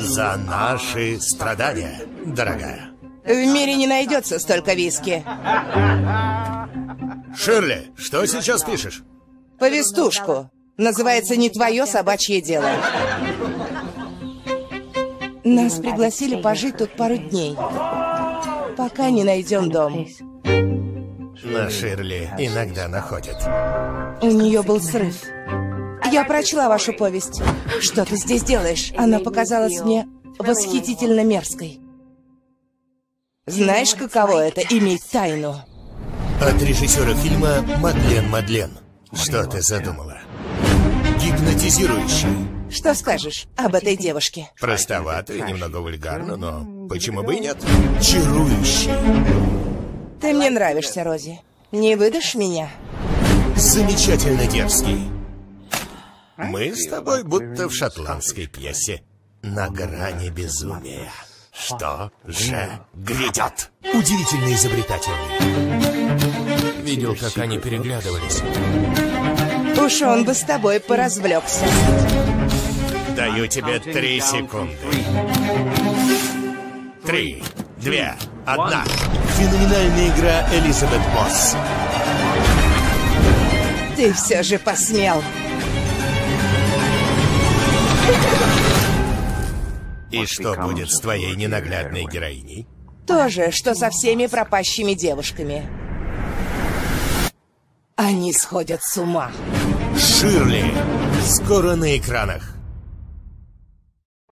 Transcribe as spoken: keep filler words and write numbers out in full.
За наши страдания, дорогая. В мире не найдется столько виски. Ширли, что сейчас пишешь? Повестушку. Называется «Не твое собачье дело». Нас пригласили пожить тут пару дней, пока не найдем дом. Но Ширли иногда находит. У нее был срыв. Я прочла вашу повесть. Что ты здесь делаешь? Она показалась мне восхитительно мерзкой. Знаешь, каково это — иметь тайну? От режиссера фильма Мадлен Мадлен. Что ты задумала? Гипнотизирующий. Что скажешь об этой девушке? Простовато и немного вульгарно, но почему бы и нет? Чарующий. Ты мне нравишься, Рози. Не выдашь меня? Замечательно дерзкий. Мы с тобой будто в шотландской пьесе. На грани безумия. Что же грядет? Удивительно изобретательный. Видел, как они переглядывались. Уж он бы с тобой поразвлекся. Даю тебе три секунды. Три, две, одна. Феноменальная игра Элизабет Мосс. Ты все же посмел. И что будет с твоей ненаглядной героиней? То же, что со всеми пропащими девушками. Они сходят с ума. Ширли. Скоро на экранах.